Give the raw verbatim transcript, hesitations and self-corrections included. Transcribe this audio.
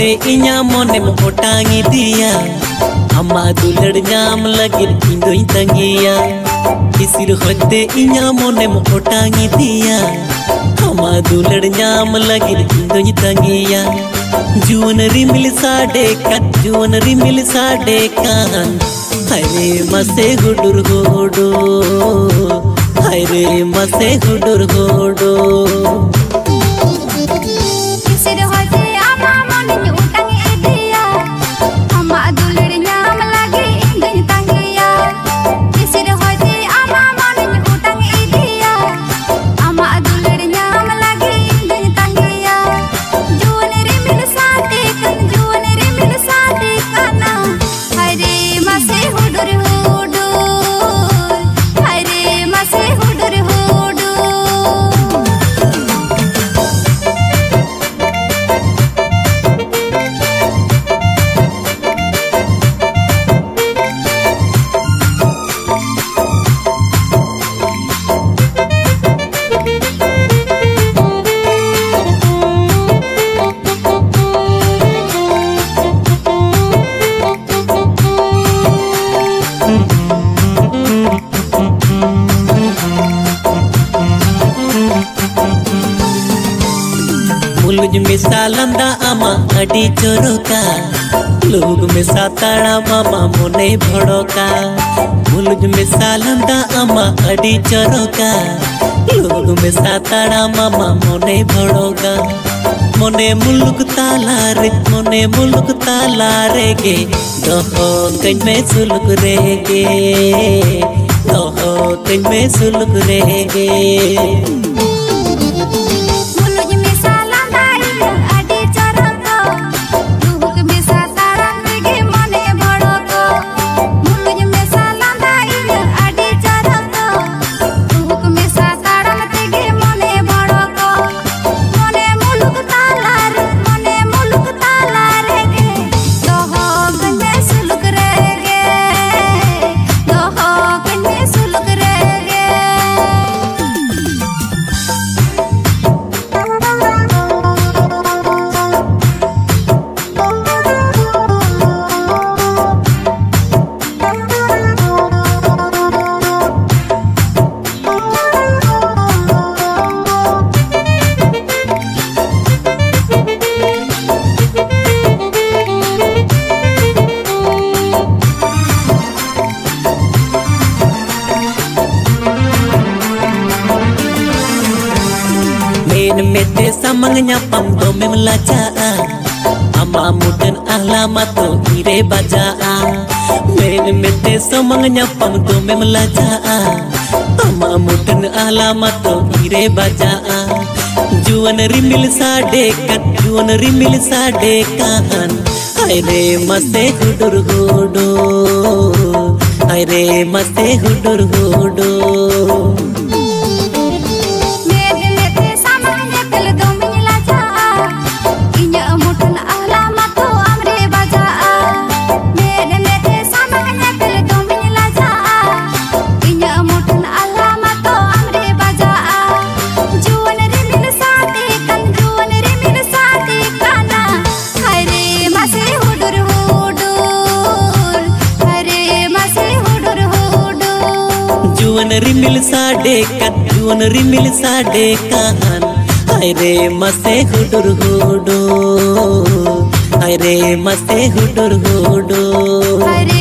होते इन्या मोने में ओटांगी दिया अम्मा दुलड़ नाम लगे इंदोई तंगिया किसिर होते इन्या मोने में ओटांगी दिया अम्मा दुलड़ नाम लगे इंदोई तंगिया जुवन रिमिल साडे कन जुवन रिमिल साडे कान हरे मसे हुडुर होडो हरे मसे हुडुर होडो मुलुज मिसालंदा आमा अडी चोरोका लोग मिसा ताड़ा मामा मोने भड़ोका मुलुज मिसालंदा आमा अडी चोरोका लोग मिसा ताड़ा मामा मोने भड़ोका मोने मुलुक ताला रे मोने मुलुक ताला रे गे दोहो कñ में सुलुक रे गे दोहो कñ में सुलुक रे गे मेते samangnya pam dome melacaa ama muden ahlamato ire bajaa men mete samangnya pam dome melacaa ama muden ahlamato ire bajaa juwan rimil sade kat juwan rimil sade kan aire mase hudur hodo aire mase hudur hodo जुवन रिमिल साडे कन जुवन रिमिल साडे कान अरे मसे हुडुर होडो अरे मसे हुडुर होडो।